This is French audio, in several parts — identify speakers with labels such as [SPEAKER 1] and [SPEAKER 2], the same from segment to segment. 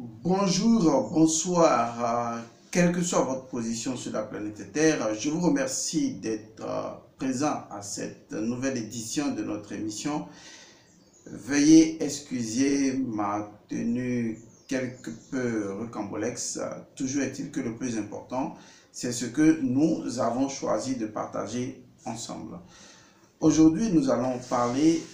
[SPEAKER 1] Bonjour, bonsoir, quelle que soit votre position sur la planète Terre, je vous remercie d'être présent à cette nouvelle édition de notre émission. Veuillez excuser ma tenue quelque peu rocambolesque, toujours est-il que le plus important, c'est ce que nous avons choisi de partager ensemble. Aujourd'hui, nous allons parler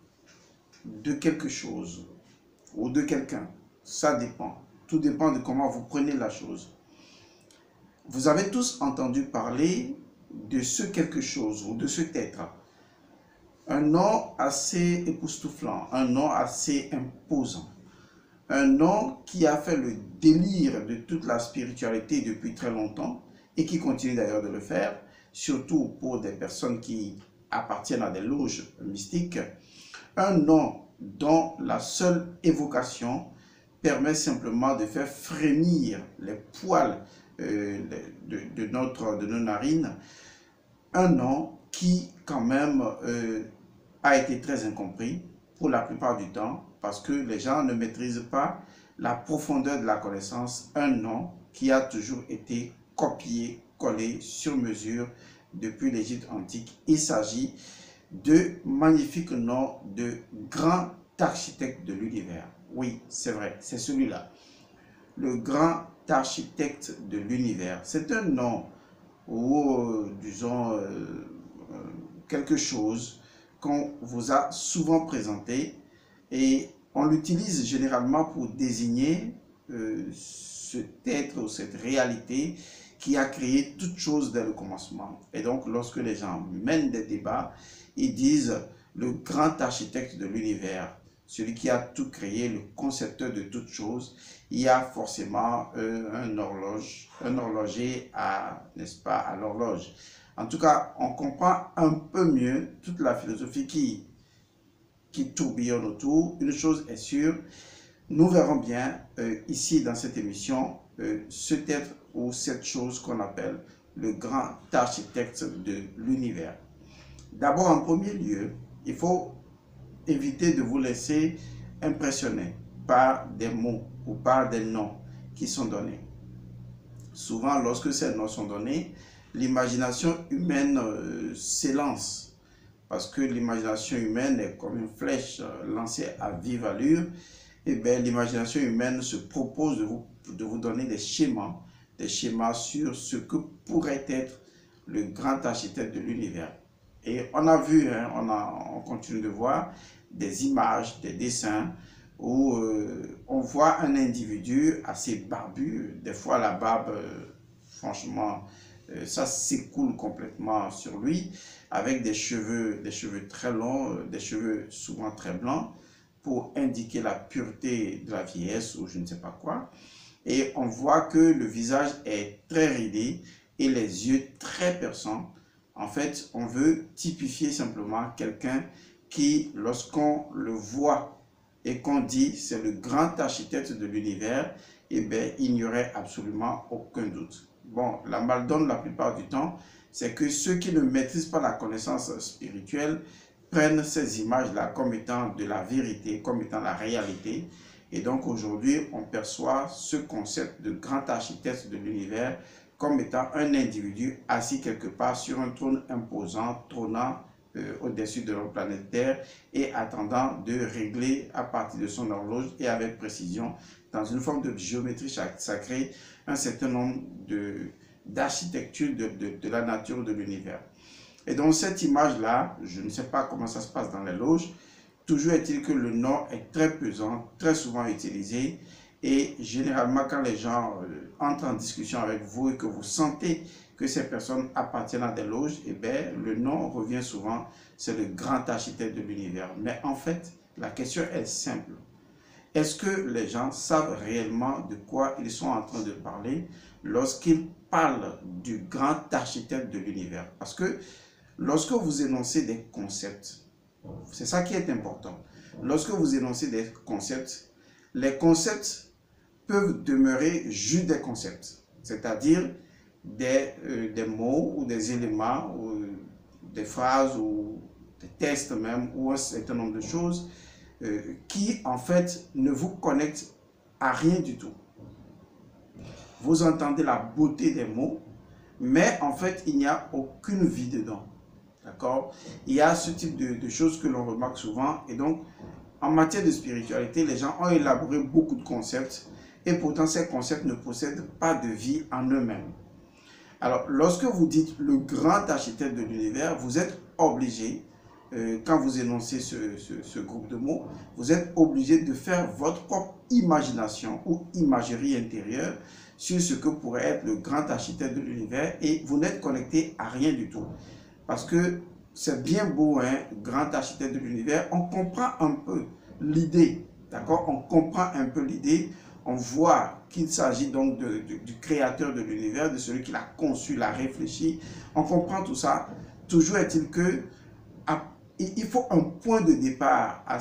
[SPEAKER 1] de quelque chose ou de quelqu'un. Ça dépend. Tout dépend de comment vous prenez la chose. Vous avez tous entendu parler de ce quelque chose ou de cet être. Un nom assez époustouflant, un nom assez imposant. Un nom qui a fait le délire de toute la spiritualité depuis très longtemps et qui continue d'ailleurs de le faire, surtout pour des personnes qui appartiennent à des loges mystiques. Un nom dont la seule évocation permet simplement de faire frémir les poils de nos narines. Un nom qui, quand même, a été très incompris pour la plupart du temps parce que les gens ne maîtrisent pas la profondeur de la connaissance. Un nom qui a toujours été copié, collé sur mesure depuis l'Égypte antique. Il s'agit de magnifiques noms de grands architectes de l'univers. Oui, c'est vrai, c'est celui-là. Le grand architecte de l'univers. C'est un nom ou, disons, quelque chose qu'on vous a souvent présenté et on l'utilise généralement pour désigner cet être ou cette réalité qui a créé toute chose dès le commencement. Et donc, lorsque les gens mènent des débats, ils disent le grand architecte de l'univers, celui qui a tout créé, le concepteur de toute chose. Il y a forcément un horloger n'est-ce pas, à l'horloge. En tout cas, on comprend un peu mieux toute la philosophie qui tourbillonne autour. Une chose est sûre, nous verrons bien ici dans cette émission cet être ou cette chose qu'on appelle le grand architecte de l'univers. D'abord, en premier lieu, il faut éviter de vous laisser impressionner par des mots ou par des noms qui sont donnés. Souvent, lorsque ces noms sont donnés, l'imagination humaine s'élance parce que l'imagination humaine est comme une flèche lancée à vive allure. Et bien, l'imagination humaine se propose de vous donner des schémas sur ce que pourrait être le grand architecte de l'univers. Et on a vu, hein, on continue de voir des images, des dessins où on voit un individu assez barbu. Des fois, la barbe, franchement, ça s'écoule complètement sur lui, avec des cheveux très longs, des cheveux souvent très blancs, pour indiquer la pureté de la vieillesse ou je ne sais pas quoi. Et on voit que le visage est très ridé et les yeux très perçants. En fait, on veut typifier simplement quelqu'un qui, lorsqu'on le voit et qu'on dit c'est le grand architecte de l'univers, eh bien, il n'y aurait absolument aucun doute. Bon, la maldonne la plupart du temps, c'est que ceux qui ne maîtrisent pas la connaissance spirituelle prennent ces images-là comme étant de la vérité, comme étant la réalité. Et donc aujourd'hui, on perçoit ce concept de grand architecte de l'univers comme étant un individu assis quelque part sur un trône imposant, trônant au-dessus de notre planète Terre et attendant de régler à partir de son horloge et avec précision, dans une forme de géométrie sacrée, un certain nombre d'architectures de la nature de l'univers. Et donc cette image-là, je ne sais pas comment ça se passe dans les loges, toujours est-il que le nom est très pesant, très souvent utilisé, et généralement quand les gens entrent en discussion avec vous et que vous sentez que ces personnes appartiennent à des loges, eh bien, le nom revient souvent, c'est le grand architecte de l'univers. Mais en fait, la question est simple. Est-ce que les gens savent réellement de quoi ils sont en train de parler lorsqu'ils parlent du grand architecte de l'univers? Parce que lorsque vous énoncez des concepts, c'est ça qui est important. Lorsque vous énoncez des concepts, les concepts peuvent demeurer juste des concepts, c'est-à-dire des mots ou des éléments ou des phrases ou des textes même ou un certain nombre de choses qui en fait ne vous connectent à rien du tout. Vous entendez la beauté des mots, mais en fait, il n'y a aucune vie dedans. D'accord? Il y a ce type de choses que l'on remarque souvent. Et donc, en matière de spiritualité, les gens ont élaboré beaucoup de concepts. Et pourtant, ces concepts ne possèdent pas de vie en eux-mêmes. Alors, lorsque vous dites le grand architecte de l'univers, vous êtes obligé, quand vous énoncez ce groupe de mots, vous êtes obligé de faire votre propre imagination ou imagerie intérieure sur ce que pourrait être le grand architecte de l'univers et vous n'êtes connecté à rien du tout. Parce que c'est bien beau, hein, grand architecte de l'univers, on comprend un peu l'idée, d'accord? On comprend un peu l'idée, on voit qu'il s'agit donc du créateur de l'univers, de celui qui l'a conçu, l'a réfléchi, on comprend tout ça. Toujours est-il que il faut un point de départ à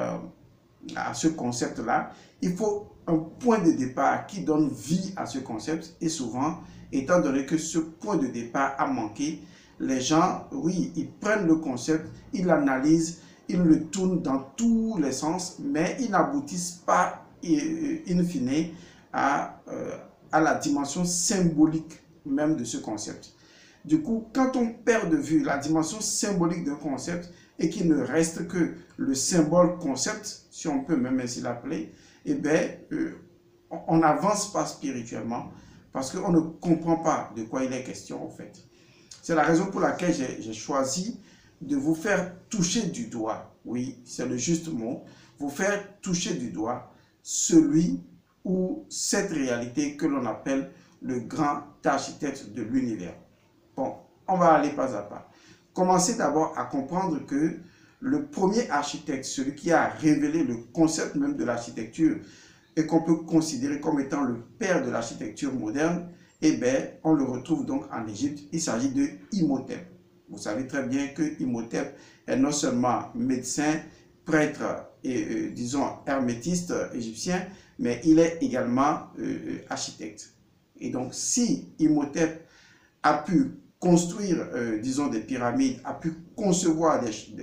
[SPEAKER 1] ce concept-là, il faut un point de départ qui donne vie à ce concept et souvent, étant donné que ce point de départ a manqué, les gens, oui, ils prennent le concept, ils l'analysent, ils le tournent dans tous les sens, mais ils n'aboutissent pas, in fine, à la dimension symbolique même de ce concept. Du coup, quand on perd de vue la dimension symbolique d'un concept et qu'il ne reste que le symbole concept, si on peut même ainsi l'appeler, eh bien, on n'avance pas spirituellement parce qu'on ne comprend pas de quoi il est question en fait. C'est la raison pour laquelle j'ai choisi de vous faire toucher du doigt, oui, c'est le juste mot, vous faire toucher du doigt celui ou cette réalité que l'on appelle le grand architecte de l'univers. Bon, on va aller pas à pas. Commencez d'abord à comprendre que le premier architecte, celui qui a révélé le concept même de l'architecture et qu'on peut considérer comme étant le père de l'architecture moderne, eh bien, on le retrouve donc en Égypte. Il s'agit de Imhotep. Vous savez très bien que Imhotep est non seulement médecin, prêtre et, disons, hermétiste égyptien, mais il est également architecte. Et donc, si Imhotep a pu construire, disons, des pyramides, a pu concevoir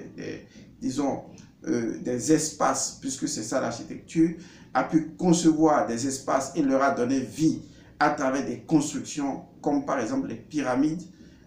[SPEAKER 1] des espaces, puisque c'est ça l'architecture, a pu concevoir des espaces et leur a donné vie à travers des constructions, comme par exemple les pyramides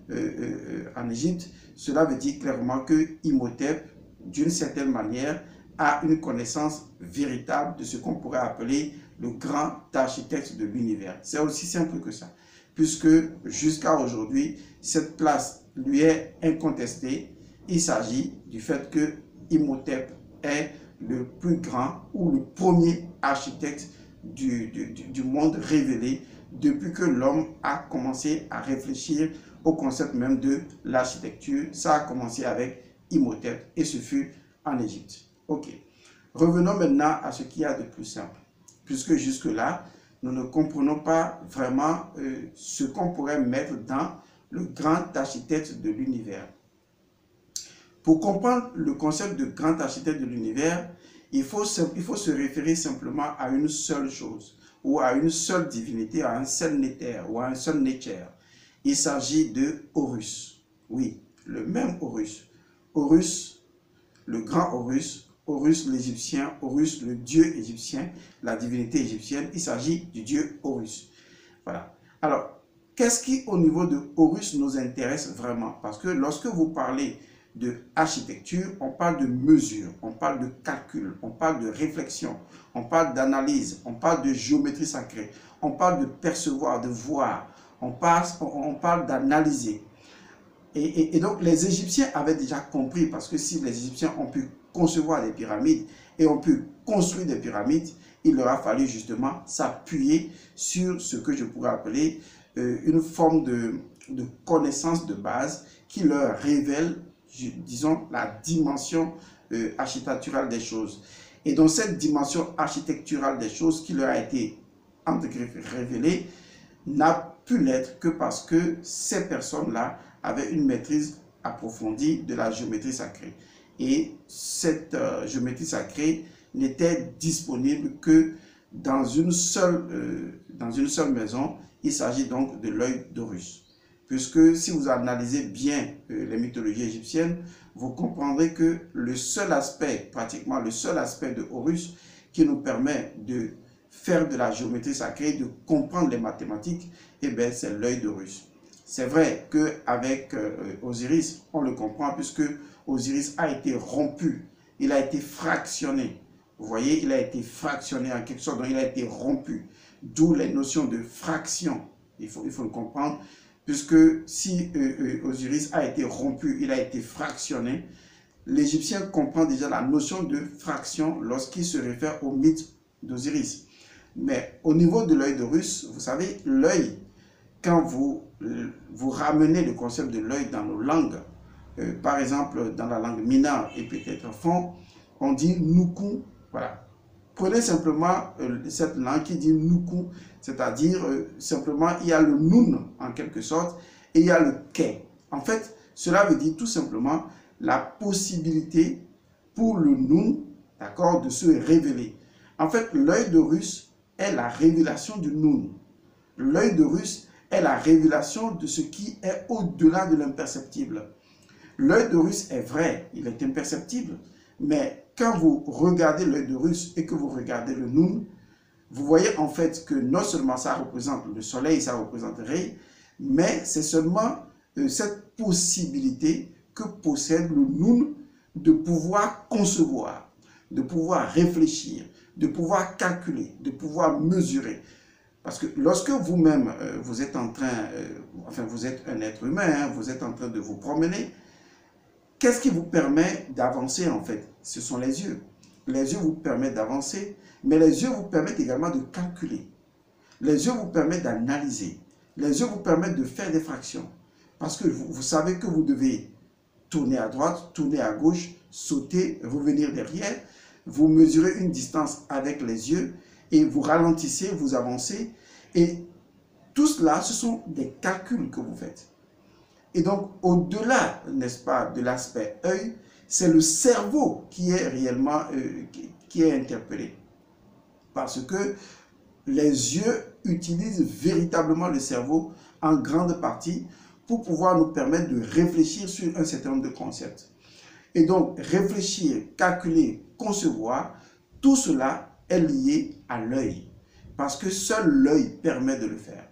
[SPEAKER 1] en Égypte, cela veut dire clairement que Imhotep, d'une certaine manière, a une connaissance véritable de ce qu'on pourrait appeler le grand architecte de l'univers. C'est aussi simple que ça, puisque jusqu'à aujourd'hui, cette place lui est incontestée. Il s'agit du fait que Imhotep est le plus grand ou le premier architecte du monde révélé depuis que l'homme a commencé à réfléchir au concept même de l'architecture. Ça a commencé avec Imhotep et ce fut en Égypte. Ok. Revenons maintenant à ce qu'il y a de plus simple, puisque jusque-là, nous ne comprenons pas vraiment ce qu'on pourrait mettre dans le grand architecte de l'univers. Pour comprendre le concept de grand architecte de l'univers, il faut se référer simplement à une seule chose, ou à une seule divinité, à un seul néther, ou à un seul néther. Il s'agit de Horus. Oui, le même Horus. Horus, le grand Horus, Horus l'égyptien, Horus le dieu égyptien, la divinité égyptienne, il s'agit du dieu Horus. Voilà. Alors, qu'est-ce qui au niveau de Horus nous intéresse vraiment? Parce que lorsque vous parlez de architecture, on parle de mesure, on parle de calcul, on parle de réflexion, on parle d'analyse, on parle de géométrie sacrée, on parle de percevoir, de voir, on parle d'analyser. Et donc les Égyptiens avaient déjà compris, parce que si les Égyptiens ont pu concevoir des pyramides et ont pu construire des pyramides, il leur a fallu justement s'appuyer sur ce que je pourrais appeler une forme de connaissance de base qui leur révèle, disons, la dimension architecturale des choses. Et dans cette dimension architecturale des choses qui leur a été entre griffes révélée, n'a pu l'être que parce que ces personnes-là avaient une maîtrise approfondie de la géométrie sacrée. Et cette géométrie sacrée n'était disponible que dans une seule maison. Il s'agit donc de l'œil d'Horus. Puisque si vous analysez bien les mythologies égyptiennes, vous comprendrez que le seul aspect, pratiquement le seul aspect de Horus qui nous permet de faire de la géométrie sacrée, de comprendre les mathématiques, eh bien, c'est l'œil d'Horus. C'est vrai qu'avec Osiris, on le comprend puisque Osiris a été rompu, il a été fractionné. Vous voyez, il a été fractionné en quelque sorte, donc il a été rompu. D'où les notions de fraction. Il faut le comprendre, puisque si Osiris a été rompu, il a été fractionné, l'Égyptien comprend déjà la notion de fraction lorsqu'il se réfère au mythe d'Osiris. Mais au niveau de l'œil d'Horus, vous savez, l'œil, quand vous ramenez le concept de l'œil dans nos langues, par exemple dans la langue Mina et peut-être Fon, on dit Nuku, voilà. Prenez simplement cette langue qui dit Nuku, c'est-à-dire simplement il y a le Nun en quelque sorte et il y a le Ke. En fait, cela veut dire tout simplement la possibilité pour le Nun, d'accord, de se révéler. En fait, l'œil d'Horus est la révélation du Nun. L'œil d'Horus est la révélation de ce qui est au-delà de l'imperceptible. L'œil d'Horus est vrai, il est imperceptible, mais quand vous regardez l'œil d'Horus et que vous regardez le Nun, vous voyez en fait que non seulement ça représente le soleil, ça représente Ré, mais c'est seulement cette possibilité que possède le Nun de pouvoir concevoir, de pouvoir réfléchir, de pouvoir calculer, de pouvoir mesurer. Parce que lorsque vous-même, vous êtes en train, enfin vous êtes un être humain, hein, vous êtes en train de vous promener, qu'est-ce qui vous permet d'avancer en fait? Ce sont les yeux. Les yeux vous permettent d'avancer, mais les yeux vous permettent également de calculer. Les yeux vous permettent d'analyser. Les yeux vous permettent de faire des fractions. Parce que vous savez que vous devez tourner à droite, tourner à gauche, sauter, revenir derrière. Vous mesurez une distance avec les yeux et vous ralentissez, vous avancez. Et tout cela, ce sont des calculs que vous faites. Et donc, au-delà, n'est-ce pas, de l'aspect œil, c'est le cerveau qui est réellement qui est interpellé. Parce que les yeux utilisent véritablement le cerveau en grande partie pour pouvoir nous permettre de réfléchir sur un certain nombre de concepts. Et donc, réfléchir, calculer, concevoir, tout cela est lié à l'œil. Parce que seul l'œil permet de le faire.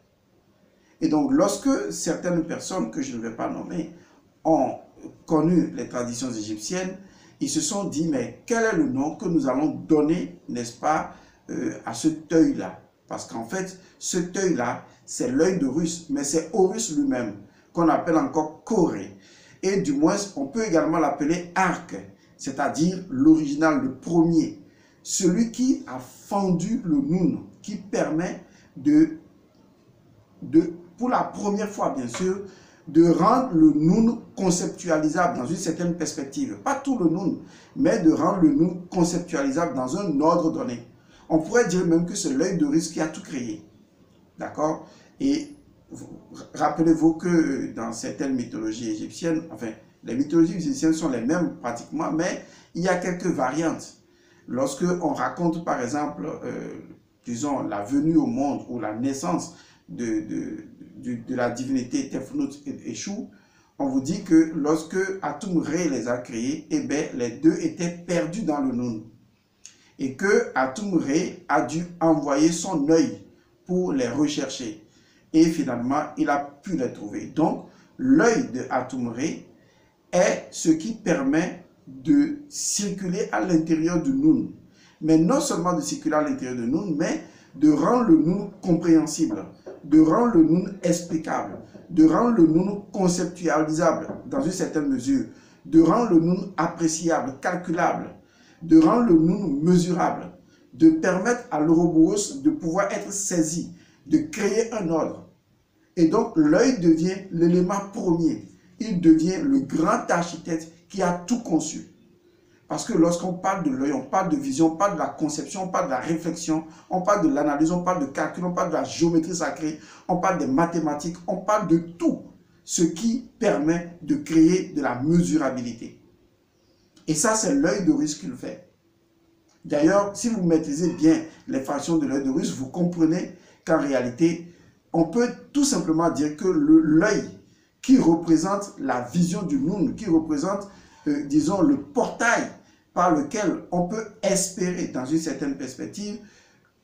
[SPEAKER 1] Et donc, lorsque certaines personnes, que je ne vais pas nommer, ont connu les traditions égyptiennes, ils se sont dit, mais quel est le nom que nous allons donner, n'est-ce pas, à cet œil-là? Parce qu'en fait, cet œil-là, c'est l'œil d'Horus, mais c'est Horus lui-même, qu'on appelle encore Corée. Et du moins, on peut également l'appeler arc, c'est-à-dire l'original, le premier. Celui qui a fendu le Nun, qui permet pour la première fois, bien sûr, de rendre le Nun conceptualisable dans une certaine perspective. Pas tout le Nun, mais de rendre le Nun conceptualisable dans un ordre donné. On pourrait dire même que c'est l'œil d'Horus qui a tout créé. D'accord? Et rappelez-vous que dans certaines mythologies égyptiennes, enfin, les mythologies égyptiennes sont les mêmes pratiquement, mais il y a quelques variantes. Lorsque on raconte, par exemple, disons, la venue au monde ou la naissance de la divinité Tefnut et Eshu, on vous dit que lorsque Atum-Re les a créés, eh bien, les deux étaient perdus dans le Nun. Et que Atum-Re a dû envoyer son œil pour les rechercher. Et finalement, il a pu les trouver. Donc, l'œil de Atum-Re est ce qui permet de circuler à l'intérieur du Nun. Mais non seulement de circuler à l'intérieur du Nun, mais de rendre le Nun compréhensible, de rendre le Nun explicable, de rendre le Nun conceptualisable dans une certaine mesure, de rendre le Nun appréciable, calculable, de rendre le Nun mesurable, de permettre à l'Ouroboros de pouvoir être saisi, de créer un ordre. Et donc l'œil devient l'élément premier. Il devient le grand architecte qui a tout conçu. Parce que lorsqu'on parle de l'œil, on parle de vision, on parle de la conception, on parle de la réflexion, on parle de l'analyse, on parle de calcul, on parle de la géométrie sacrée, on parle des mathématiques, on parle de tout ce qui permet de créer de la mesurabilité. Et ça, c'est l'œil d'Horus qui le fait. D'ailleurs, si vous maîtrisez bien les fractions de l'œil d'Horus, vous comprenez qu'en réalité, on peut tout simplement dire que l'œil qui représente la vision du Nun, qui représente, disons, le portail par lequel on peut espérer, dans une certaine perspective,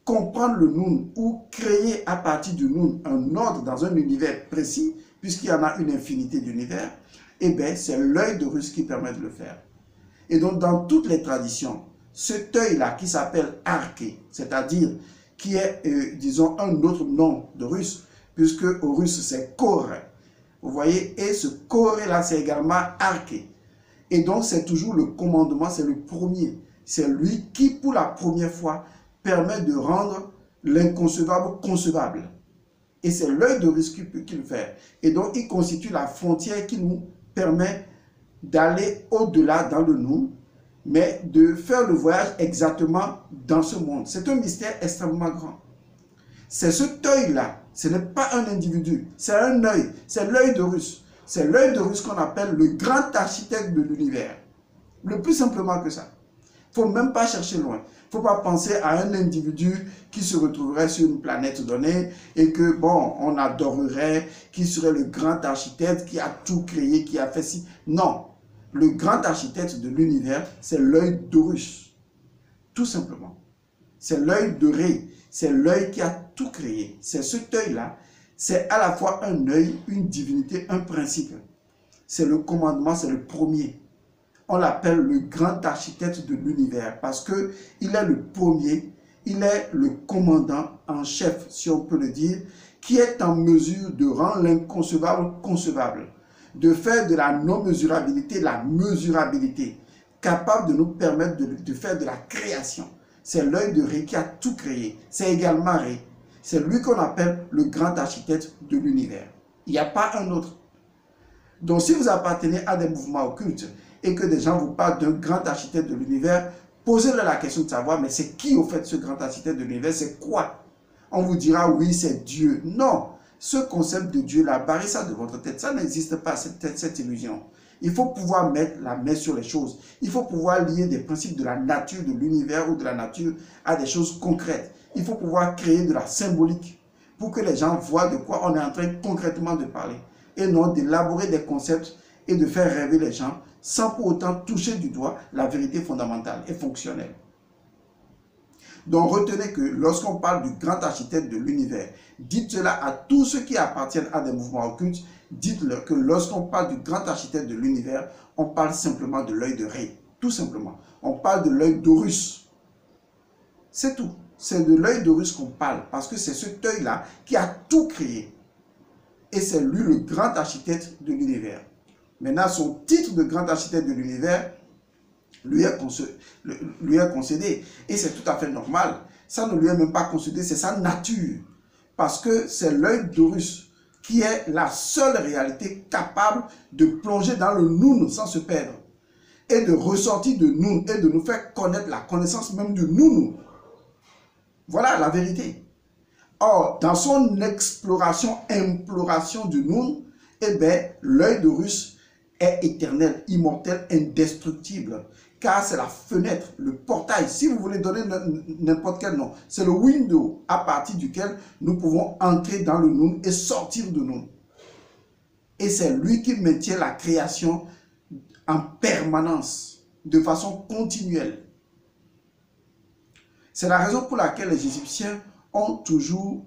[SPEAKER 1] comprendre le Noun ou créer à partir du Noun un ordre dans un univers précis, puisqu'il y en a une infinité d'univers, eh bien, c'est l'œil d'Horus qui permet de le faire. Et donc, dans toutes les traditions, cet œil-là qui s'appelle Arché, c'est-à-dire qui est, disons, un autre nom d'Horus, puisque Horus, c'est Coré. Vous voyez, et ce Coré-là, c'est également Arché. Et donc, c'est toujours le commandement, c'est le premier. C'est lui qui, pour la première fois, permet de rendre l'inconcevable concevable. Et c'est l'œil d'Horus qui le fait. Et donc, il constitue la frontière qui nous permet d'aller au-delà dans le nous, mais de faire le voyage exactement dans ce monde. C'est un mystère extrêmement grand. C'est cet œil-là, ce n'est pas un individu, c'est un œil, c'est l'œil d'Horus. C'est l'œil d'Horus qu'on appelle le grand architecte de l'univers. Le plus simplement que ça. Il ne faut même pas chercher loin. Il ne faut pas penser à un individu qui se retrouverait sur une planète donnée et que, bon, on adorerait, qui serait le grand architecte qui a tout créé, qui a fait ci. Non. Le grand architecte de l'univers, c'est l'œil d'Horus. Tout simplement. C'est l'œil de Ré. C'est l'œil qui a tout créé. C'est cet œil-là. C'est à la fois un œil, une divinité, un principe. C'est le commandement, c'est le premier. On l'appelle le grand architecte de l'univers parce qu'il est le premier, il est le commandant en chef, si on peut le dire, qui est en mesure de rendre l'inconcevable concevable, de faire de la non-mesurabilité la mesurabilité, capable de nous permettre de faire de la création. C'est l'œil de Ré qui a tout créé. C'est également Ré. C'est lui qu'on appelle le grand architecte de l'univers. Il n'y a pas un autre. Donc si vous appartenez à des mouvements occultes et que des gens vous parlent d'un grand architecte de l'univers, posez-leur la question de savoir, mais c'est qui au fait ce grand architecte de l'univers? C'est quoi? On vous dira, oui, c'est Dieu. Non, ce concept de Dieu, là, barrez ça de votre tête. Ça n'existe pas, cette illusion. Il faut pouvoir mettre la main sur les choses. Il faut pouvoir lier des principes de la nature, de l'univers ou de la nature à des choses concrètes. Il faut pouvoir créer de la symbolique pour que les gens voient de quoi on est en train concrètement de parler. Et non d'élaborer des concepts et de faire rêver les gens sans pour autant toucher du doigt la vérité fondamentale et fonctionnelle. Donc retenez que lorsqu'on parle du grand architecte de l'univers, dites cela à tous ceux qui appartiennent à des mouvements occultes, dites-leur que lorsqu'on parle du grand architecte de l'univers, on parle simplement de l'œil de Ré, tout simplement. On parle de l'œil d'Horus. C'est tout. C'est de l'œil d'Horus qu'on parle, parce que c'est cet œil-là qui a tout créé. Et c'est lui le grand architecte de l'univers. Maintenant, son titre de grand architecte de l'univers lui est concédé. Et c'est tout à fait normal. Ça ne lui est même pas concédé, c'est sa nature. Parce que c'est l'œil d'Horus qui est la seule réalité capable de plonger dans le Noun sans se perdre. Et de ressortir de Noun et de nous faire connaître la connaissance même du Noun. Voilà la vérité. Or, dans son exploration, imploration du Noun, eh bien, l'œil d'Horus est éternel, immortel, indestructible. Car c'est la fenêtre, le portail, si vous voulez donner n'importe quel nom, c'est le window à partir duquel nous pouvons entrer dans le Noun et sortir de Noun. Et c'est lui qui maintient la création en permanence, de façon continuelle. C'est la raison pour laquelle les Égyptiens ont toujours,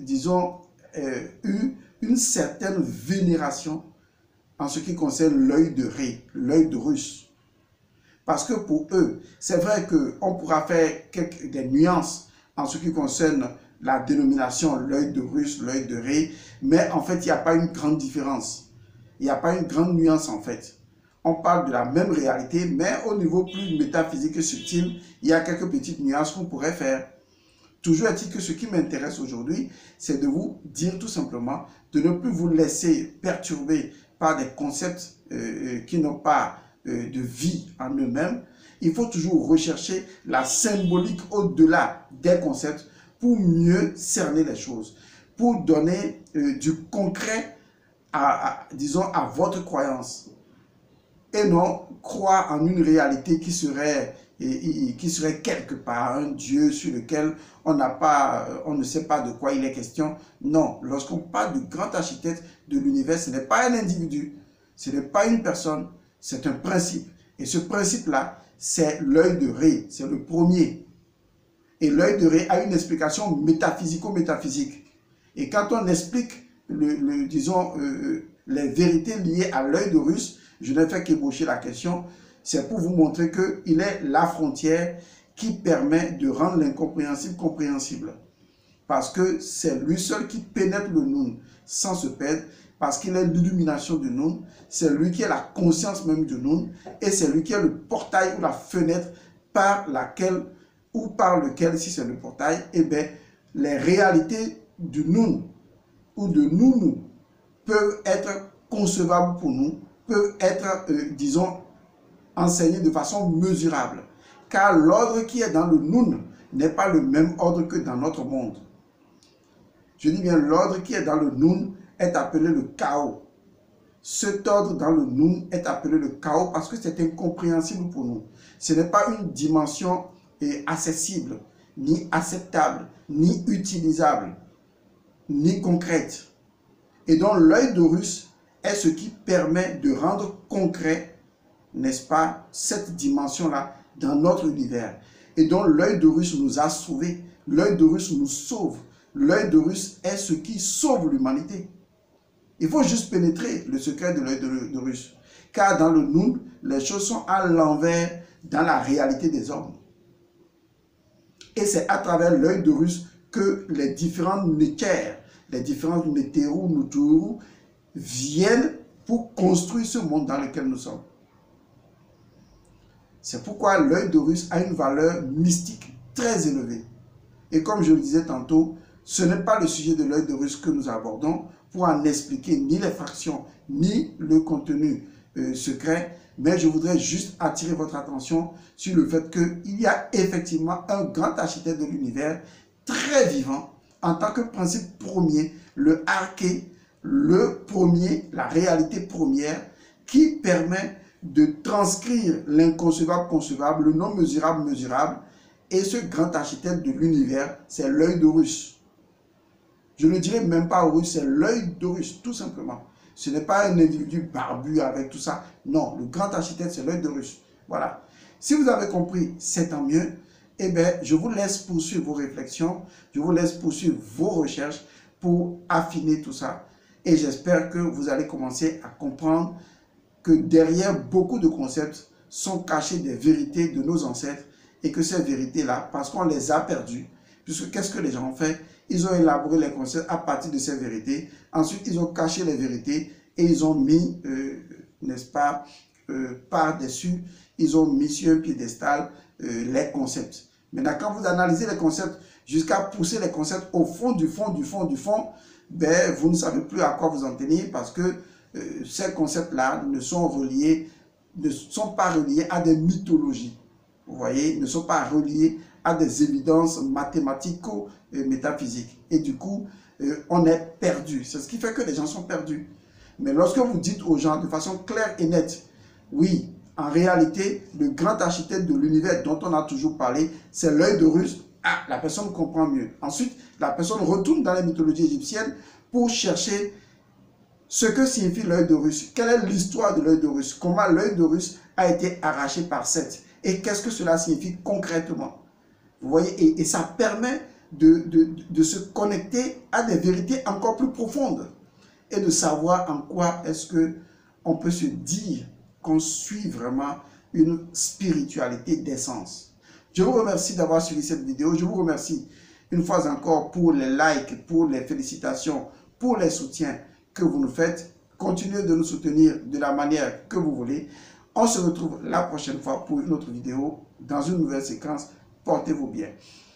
[SPEAKER 1] eu une certaine vénération en ce qui concerne l'œil de Ré, l'œil d'Horus. Parce que pour eux, c'est vrai qu'on pourra faire des nuances en ce qui concerne la dénomination l'œil d'Horus, l'œil de Ré, mais en fait, il n'y a pas une grande différence. Il n'y a pas une grande nuance en fait. On parle de la même réalité, mais au niveau plus métaphysique et subtil, il y a quelques petites nuances qu'on pourrait faire. Toujours est-il que ce qui m'intéresse aujourd'hui, c'est de vous dire tout simplement de ne plus vous laisser perturber par des concepts qui n'ont pas de vie en eux-mêmes. Il faut toujours rechercher la symbolique au-delà des concepts pour mieux cerner les choses, pour donner du concret disons, à votre croyance. Et non croire en une réalité qui serait quelque part un Dieu sur lequel on ne sait pas de quoi il est question. Non, lorsqu'on parle du grand architecte de l'univers, ce n'est pas un individu, ce n'est pas une personne, c'est un principe. Et ce principe-là, c'est l'œil de Ré, c'est le premier. Et l'œil de Ré a une explication métaphysico-métaphysique. Et quand on explique, disons, les vérités liées à l'œil d'Horus, je n'ai fait qu'ébaucher la question, c'est pour vous montrer qu'il est la frontière qui permet de rendre l'incompréhensible compréhensible. Parce que c'est lui seul qui pénètre le Noun sans se perdre, parce qu'il est l'illumination du Noun, c'est lui qui est la conscience même du Noun, et c'est lui qui est le portail ou la fenêtre par laquelle, ou par lequel, si c'est le portail, eh bien, les réalités du Noun ou de Nounou peuvent être concevables pour nous, peuvent être, disons, enseignées de façon mesurable. Car l'ordre qui est dans le Noun n'est pas le même ordre que dans notre monde. Je dis bien, l'ordre qui est dans le Noun est appelé le chaos. Cet ordre dans le Noun est appelé le chaos parce que c'est incompréhensible pour nous. Ce n'est pas une dimension accessible, ni acceptable, ni utilisable, ni concrète. Et donc l'œil d'Horus est ce qui permet de rendre concret, n'est-ce pas, cette dimension-là dans notre univers. Et donc l'œil d'Horus nous a sauvés, l'œil d'Horus nous sauve. L'œil d'Horus est ce qui sauve l'humanité. Il faut juste pénétrer le secret de l'œil d'Horus. Car dans le Noun, les choses sont à l'envers dans la réalité des hommes. Et c'est à travers l'œil d'Horus que les différentes Nekers, les différentes Neteru, Nuturu viennent pour construire ce monde dans lequel nous sommes. C'est pourquoi l'œil d'Horus a une valeur mystique très élevée. Et comme je le disais tantôt, ce n'est pas le sujet de l'œil d'Horus que nous abordons pour en expliquer ni les fractions, ni le contenu secret, mais je voudrais juste attirer votre attention sur le fait qu'il y a effectivement un grand architecte de l'univers très vivant en tant que principe premier, le arché, le premier, la réalité première qui permet de transcrire l'inconcevable concevable, le non mesurable mesurable. Et ce grand architecte de l'univers, c'est l'œil d'Horus. Je ne dirais même pas Horus, c'est l'œil d'Horus, tout simplement. Ce n'est pas un individu barbu avec tout ça. Non, le grand architecte, c'est l'œil d'Horus. Voilà. Si vous avez compris, c'est tant mieux. Eh bien, je vous laisse poursuivre vos réflexions. Je vous laisse poursuivre vos recherches pour affiner tout ça. Et j'espère que vous allez commencer à comprendre que derrière beaucoup de concepts sont cachées des vérités de nos ancêtres et que ces vérités-là, parce qu'on les a perdues, puisque qu'est-ce que les gens ont fait? Ils ont élaboré les concepts à partir de ces vérités. Ensuite, ils ont caché les vérités et ils ont mis, n'est-ce pas, par-dessus, ils ont mis sur un piédestal les concepts. Maintenant, quand vous analysez les concepts jusqu'à pousser les concepts au fond du fond, ben, vous ne savez plus à quoi vous en tenir parce que ces concepts-là ne sont pas reliés à des mythologies. Vous voyez, ne sont pas reliés à des évidences mathématico-métaphysiques. Et du coup, on est perdu. C'est ce qui fait que les gens sont perdus. Mais lorsque vous dites aux gens de façon claire et nette, oui, en réalité, le grand architecte de l'univers dont on a toujours parlé, c'est l'œil d'Horus. Ah, la personne comprend mieux. Ensuite, la personne retourne dans les mythologies égyptiennes pour chercher ce que signifie l'œil d'Horus. Quelle est l'histoire de l'œil d'Horus? Comment l'œil d'Horus a été arraché par Seth? Et qu'est-ce que cela signifie concrètement? Vous voyez, et ça permet de se connecter à des vérités encore plus profondes et de savoir en quoi est-ce qu'on peut se dire qu'on suit vraiment une spiritualité d'essence. Je vous remercie d'avoir suivi cette vidéo. Je vous remercie une fois encore pour les likes, pour les félicitations, pour les soutiens que vous nous faites. Continuez de nous soutenir de la manière que vous voulez. On se retrouve la prochaine fois pour une autre vidéo dans une nouvelle séquence. Portez-vous bien.